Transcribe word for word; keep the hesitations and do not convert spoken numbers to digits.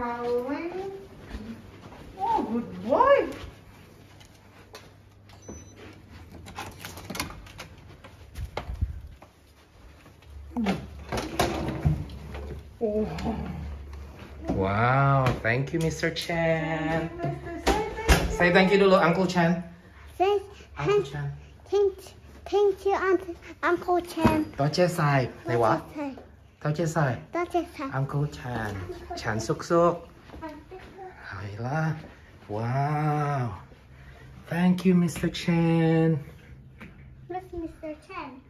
darling. Oh, good boy. Oh. Wow, thank you, Mister Chan. Say thank you dulu, Uncle Chan. Thank, Uncle Chan. thank, thank you, Uncle, Uncle Chan. 多謝晒，你話？多謝晒。 多謝晒。 Uncle Chan， Chan 叔叔。係啦，哇 ！Thank you, Mister Chan. Where's Mister Chan?